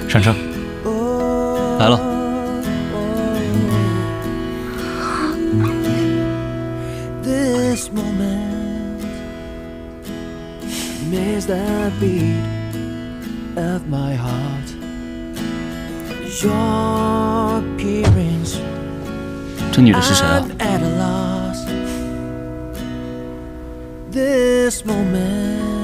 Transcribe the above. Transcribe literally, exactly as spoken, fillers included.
上车，来了。 This moment is the beat of my heart. Your appearance. 这女的是谁啊？ This moment